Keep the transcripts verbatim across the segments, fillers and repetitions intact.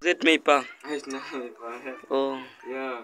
it me, pa? It's not me, pa. Oh, Yeah.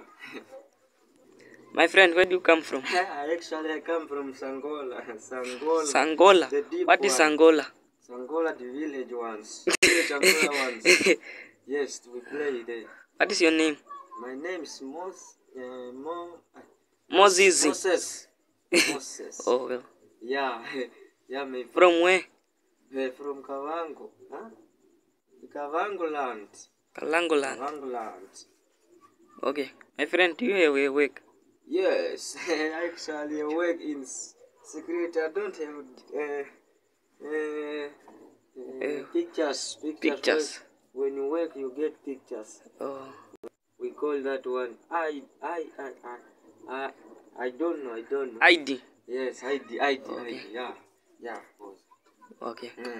my friend, where do you come from? Actually, I come from Sangola. Sangola. Sangola. The deep What one. is Angola? Sangola, the village ones. Village Angola ones. Yes, we play there. What is your name? My name is Mos. Uh, Mo. Moses. Moses. Moses. Oh, well. Yeah. Yeah, me. From where? We're from Kavango. Huh? Kavango land. Kalangoland. Kavango land. Okay. My friend, do you have a work? Yes, actually, I work in s- security. I don't have uh, uh, uh, Uh, pictures. Pictures. pictures. When, when you work, you get pictures. Oh, We call that one. I, I, I, I, I, I don't know. I don't know. I D. Yes, I D, I D, I Okay. D. Yeah, yeah, of course. Okay. Mm.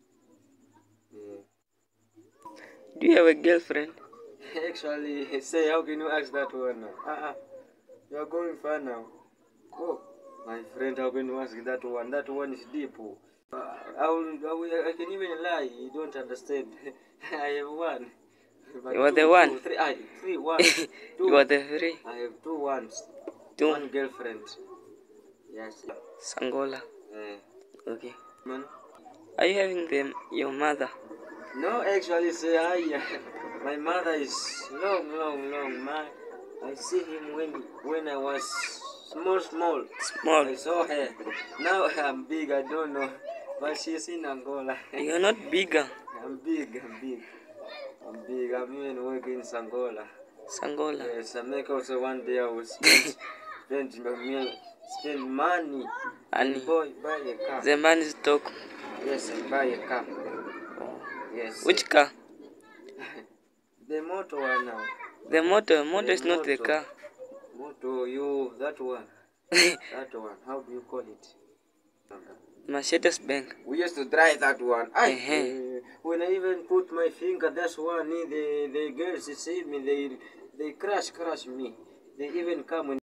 Yeah. Do you have a girlfriend? Actually, say, how can you ask that one now? Uh-uh. You are going far now. Oh, my friend, how can you ask that one? That one is deep. Oh. Uh, I, will, I, will, I can even lie. You don't understand. I have one. But You are two, the one. two, three, I, three, one, two. You are the three. I have two ones. Two. One girlfriend. Yes. Sangola. Uh, Okay. man. Are you having them, your mother? No, actually, say I. My mother is long, long, long. My, I see him when when I was small, small. Small. I saw her. Now I'm big. I don't know, but she's in Angola. You are not bigger. I'm big. I'm big. I'm big. I'm even working in Angola. Sangola. Yes, I make also one day I will spend spend my spend money And and boy buy a car. the man is talk. Yes, and buy a car. Oh. Yes. Which car? The motor one now. The motor. Motor The is not the motor. car. Motor, you, that one. That one. How do you call it? Mercedes Benz. We used to drive that one. I, Uh-huh. uh, when I even put my finger, that's one. The, the girls see me, they, they crash, crash me. They even come when